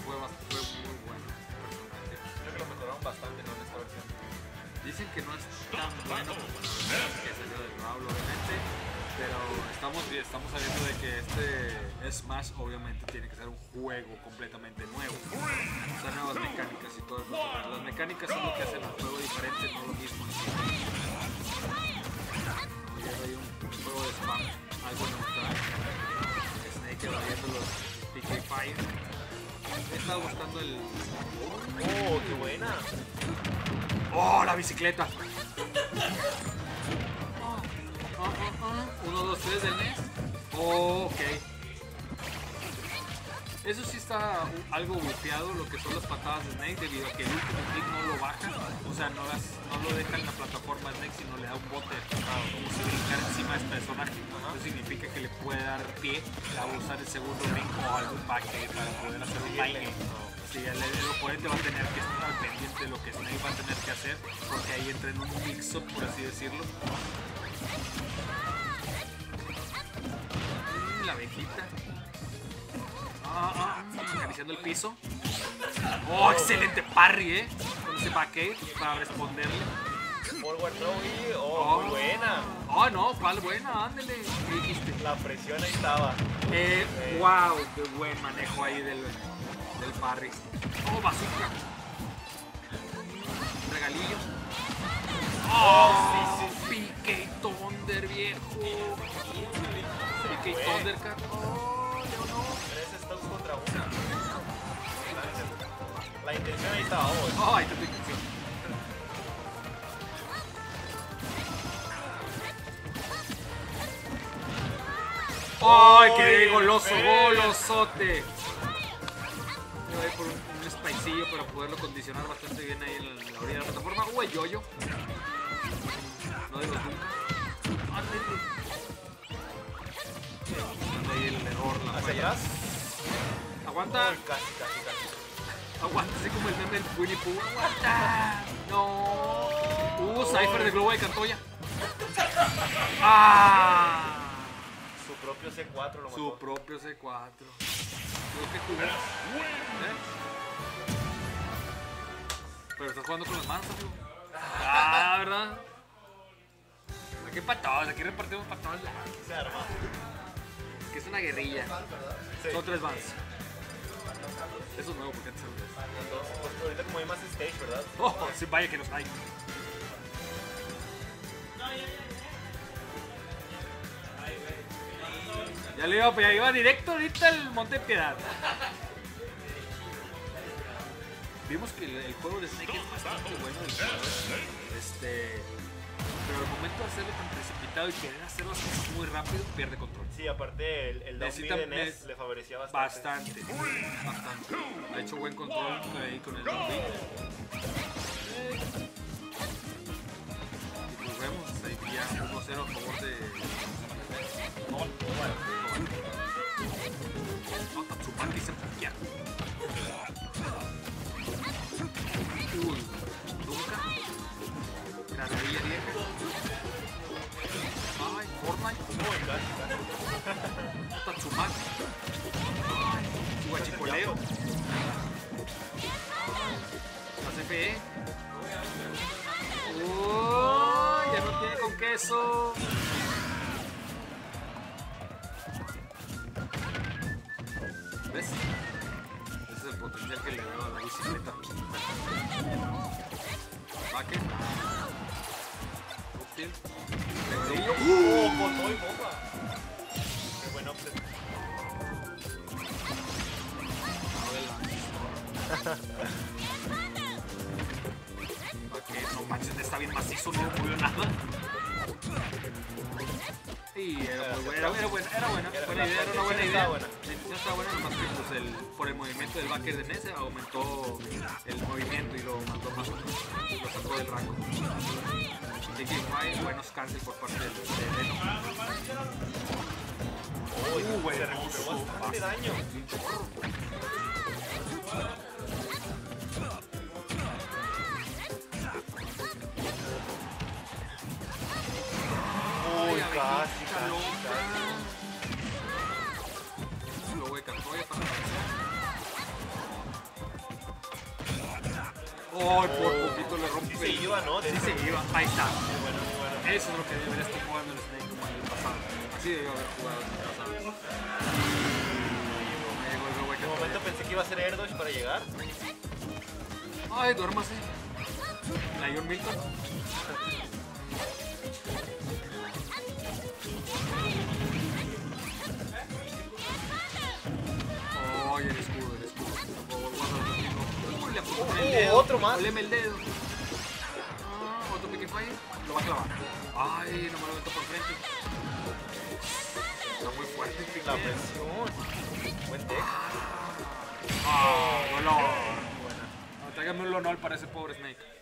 fue muy bueno personaje. Creo que lo mejoraron bastante, ¿no? En esta versión. Dicen que no es tan bueno como la versión que salió del Brawl, obviamente, pero estamos sabiendo de que este Smash obviamente tiene que ser un juego completamente nuevo. O sea, nuevas mecánicas y todo eso. Las mecánicas son lo que hacen al juego diferente, no lo mismo en sí. Ya hay un juego de spam, algo neutral. Snake evadiendo los PK Fire. He estado buscando el... ¡Oh, qué buena! ¡Oh, la bicicleta! 1, 2, 3 del NES. Oh, ok. Eso sí está algo bufeado, lo que son las patadas de Snake, debido a que el último clic no lo baja. O sea, no lo deja en la plataforma Snake, sino le da un bote como si brincara encima de este personaje. Eso significa que le puede dar pie a usar el segundo link o algún paquete para poder hacer un baile. Sí, el oponente va a tener que estar al pendiente de lo que Snake va a tener que hacer, porque ahí entra en un mix-up, por así decirlo. La abejita. Acariciando el piso. Oh, excelente parry, con ese backade para responderle. Forward throw y... ¡Oh, muy buena! Oh, no, cuál buena, ándale. ¿Qué dijiste? La presión ahí estaba. Wow, qué buen manejo ahí del parry. Oh, bazooka. Un regalillo. Oh, sí. PK Thunder, viejo. PK Thundercat. Oh, no. 3 stocks contra 1. La intención ahí estaba. Oh, ahí está tu intención. ¡Ay, qué goloso! ¡Golosote! Voy a ir por un spicillo para poderlo condicionar bastante bien ahí en la orilla de la plataforma. ¡Uy, yo! No digo nunca. ¡Ándale! Buscando ahí el error. ¿Hacia atrás? ¡Aguanta! Casi. ¡Aguanta! Así como el meme del Winnie Pooh. ¡Aguanta! ¡No! Cypher de Globo de Cantoya. ¡Ah! Su propio C4 lo mató. Su propio C4. Creo que jugó. Pero estás jugando con las manos, amigo. ¿Verdad? Aquí para todos, aquí repartimos para todos lados. Se arma. Que es una guerrilla. Sí. Son 3 bands. Eso es nuevo porque antes eran 3. Pues ahorita como hay más stage, ¿verdad? Oh, sí, vaya que los hay. Ya iba directo ahorita al Monte Piedad. Vimos que el juego de Snake es bastante bueno. Pero al momento de hacerlo tan precipitado y querer hacer las cosas muy rápido, pierde control. Sí, aparte el downbeat de NES le favorecía bastante. Bastante. Ha hecho buen control ahí con el downbeat. Y pues vemos ahí que ya 1-0 a favor de... No, Tatsumaki se bloquea. Uy, nunca. Granadilla vieja. Ay, Fortnite. Muy casi. Tatsumaki. Ay, guachicoleo. La CFE. Uy, ya no tiene con queso. ¿Ves? Ese es el potencial que le veo a la bicicleta. Baque. Upfield. Botó y bomba. Qué buen offset. Baque, no manches, está bien macizo, no movió nada. Sí, era buena idea, era una buena idea. La intención estaba buena, nomás que pues, por el movimiento del backer de NES aumentó el movimiento y lo mandó más, lo sacó del rango. Buenos cancel por parte del Deno. Se recuperó bastante daño. Uy, casi. Luego de Cantoya para Oh, por poquito le rompe. Sí se iba, ¿no? Sí se iba. Ahí está. Muy bueno, muy bueno. Eso es lo que debería estar jugando el Snake como en el pasado. Así debió haber jugado en el pasado. En un momento pensé que iba a ser air dodge para llegar. Ay, duérmase. Lion Milton. Ay, el escudo, el escudo. Uy, le apuntó con el dedo. Otro más. Oleme el dedo. Otro pique fue ahí. Lo va a clavar. Ay, no me lo meto por frente. Está muy fuerte el pique. La presión. Buen deck. Ah, bueno. Tráigame un Lonol para ese pobre Snake.